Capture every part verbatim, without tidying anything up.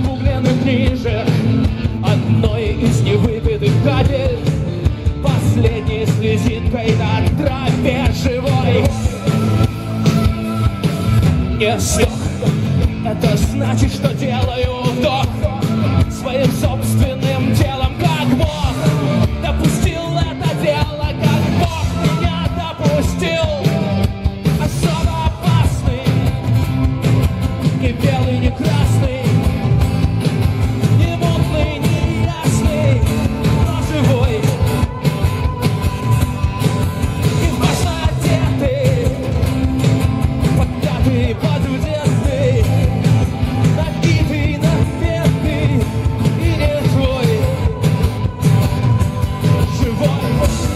обугленных книжек, одной из невыпитых капель, последней слезинкой на тропе живой. Не сдох, это значит, что делаю вдох своим собственным телом, как Бог допустил это дело, как Бог меня допустил. Особо опасный, не белый, не красный, не мутный, не ясный, но живой. И важно одетый, поддатый, подудетый, напитый, напетый и не твой. Живой.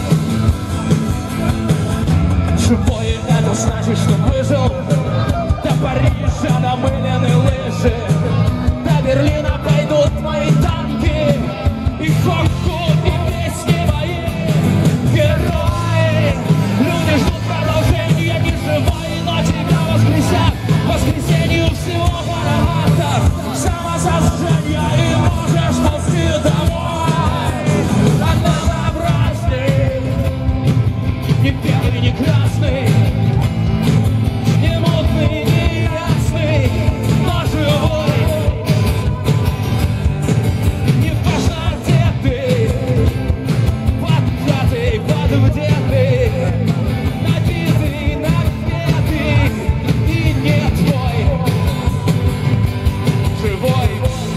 Живой — это значит, что выжил. До Парижа намылены лыжи, до Берлина пойдут мои танки, и хокку, и песни мои. Герои, люди ждут продолжения, не живой, но тебя воскресят. Воскресенью всего пароватов, самосожжения, и можешь ползти домой. Однообразный, не белый, не красный, не мутный, не ясный, но живой. Не важно одетый, подкатый, подвдетый, напитый, напетый и не твой. Живой.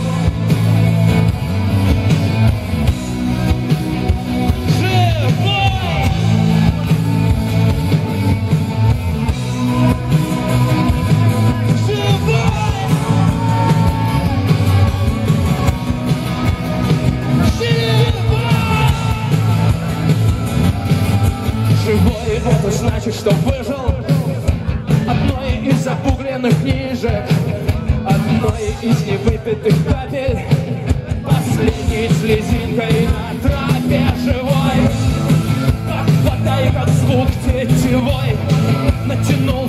Живой — это значит, что выжил. Одной из обугленных книжек, одной из невыпитых капель, последней слезинкой на тропе живой. Как вода и как звук тетивой натянул